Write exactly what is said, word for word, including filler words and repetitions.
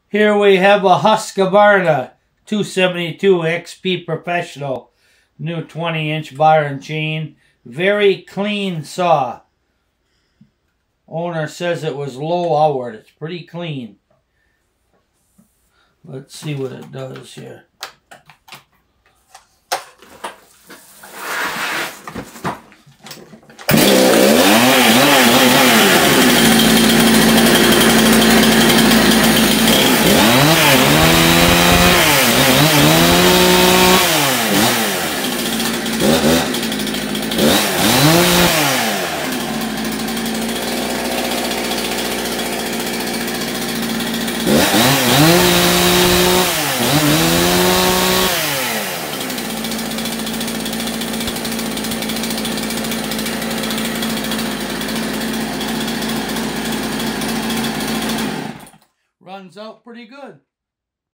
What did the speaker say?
Here we have a Husqvarna two seventy-two X P Professional, new twenty inch bar and chain. Very clean saw. Owner says it was low hour. It's pretty clean. Let's see what it does here. Runs out pretty good.